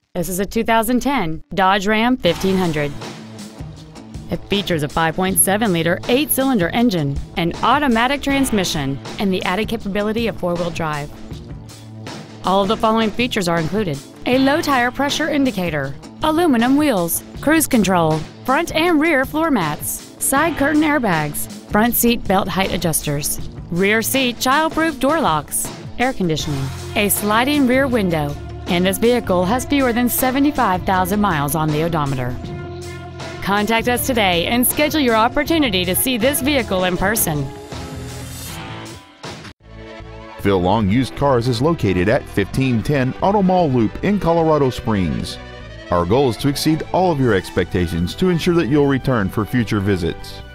This is a 2010 Dodge Ram 1500. It features a 5.7-liter 8-cylinder engine, an automatic transmission, and the added capability of 4-wheel drive. All of the following features are included: a low tire pressure indicator, aluminum wheels, cruise control, front and rear floor mats, side curtain airbags, front seat belt height adjusters, rear seat child-proof door locks, air conditioning, a sliding rear window, and this vehicle has fewer than 75,000 miles on the odometer. Contact us today and schedule your opportunity to see this vehicle in person. Phil Long Used Cars is located at 1510 Auto Mall Loop in Colorado Springs. Our goal is to exceed all of your expectations to ensure that you'll return for future visits.